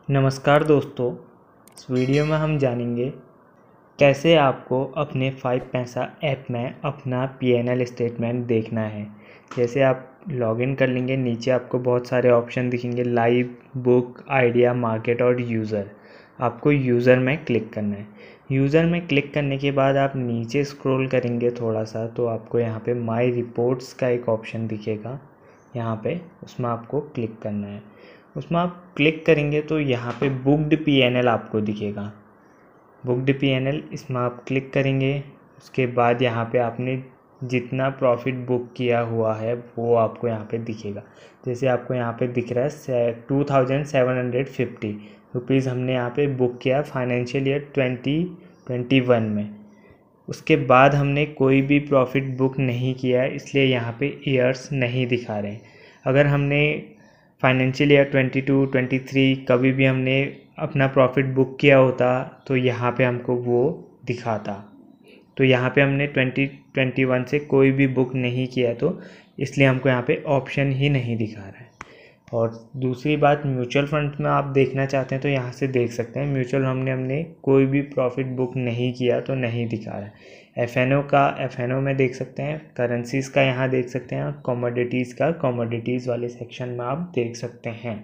नमस्कार दोस्तों, इस वीडियो में हम जानेंगे कैसे आपको अपने 5 पैसा ऐप में अपना पीएनएल स्टेटमेंट देखना है। जैसे आप लॉगिन कर लेंगे, नीचे आपको बहुत सारे ऑप्शन दिखेंगे, लाइव, बुक, आइडिया, मार्केट और यूज़र। आपको यूज़र में क्लिक करना है। यूज़र में क्लिक करने के बाद आप नीचे स्क्रॉल करेंगे थोड़ा सा तो आपको यहाँ पे माई रिपोर्ट्स का एक ऑप्शन दिखेगा। यहाँ पे उसमें आपको क्लिक करना है। उसमें आप क्लिक करेंगे तो यहाँ पे बुक्ड पीएनएल आपको दिखेगा। बुक्ड पीएनएल, इसमें आप क्लिक करेंगे। उसके बाद यहाँ पे आपने जितना प्रॉफिट बुक किया हुआ है वो आपको यहाँ पे दिखेगा। जैसे आपको यहाँ पे दिख रहा है 2750 रुपीज़ हमने यहाँ पे बुक किया फाइनेंशियल ईयर 2021 में। उसके बाद हमने कोई भी प्रॉफिट बुक नहीं किया, इसलिए यहाँ पे ईयर्स नहीं दिखा रहे हैं। अगर हमने फाइनेंशियल ईयर 22-23 कभी भी हमने अपना प्रॉफिट बुक किया होता तो यहाँ पे हमको वो दिखाता। तो यहाँ पे हमने 2021 से कोई भी बुक नहीं किया तो इसलिए हमको यहाँ पे ऑप्शन ही नहीं दिखा रहा है। और दूसरी बात, म्यूचुअल फंड में आप देखना चाहते हैं तो यहाँ से देख सकते हैं। म्यूचुअल हमने कोई भी प्रॉफिट बुक नहीं किया तो नहीं दिखा रहा है। एफएनओ में देख सकते हैं, करेंसीज़ का यहाँ देख सकते हैं, कमोडिटीज़ का कमोडिटीज़ वाले सेक्शन में आप देख सकते हैं।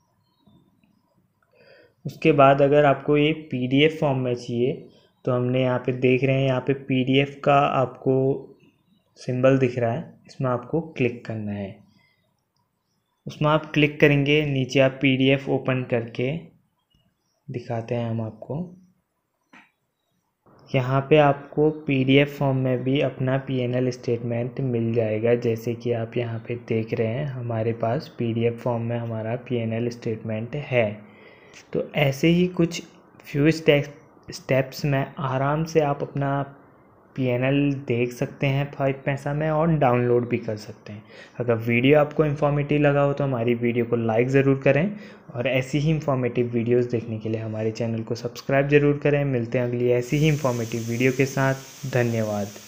उसके बाद अगर आपको ये पीडीएफ फॉर्म में चाहिए तो हमने यहाँ पे देख रहे हैं, यहाँ पे पीडीएफ का आपको सिंबल दिख रहा है, इसमें आपको क्लिक करना है। उसमें आप क्लिक करेंगे, नीचे आप पीडीएफ ओपन करके दिखाते हैं हम आपको। यहाँ पे आपको पीडीएफ फॉर्म में भी अपना पीएनएल स्टेटमेंट मिल जाएगा। जैसे कि आप यहाँ पे देख रहे हैं, हमारे पास पीडीएफ फॉर्म में हमारा पीएनएल स्टेटमेंट है। तो ऐसे ही कुछ फ्यू स्टेप्स में आराम से आप अपना पीएनएल देख सकते हैं 5 पैसा में, और डाउनलोड भी कर सकते हैं। अगर वीडियो आपको इन्फॉर्मेटिव लगा हो तो हमारी वीडियो को लाइक ज़रूर करें, और ऐसी ही इन्फॉर्मेटिव वीडियोस देखने के लिए हमारे चैनल को सब्सक्राइब ज़रूर करें। मिलते हैं अगली ऐसी ही इन्फॉर्मेटिव वीडियो के साथ। धन्यवाद।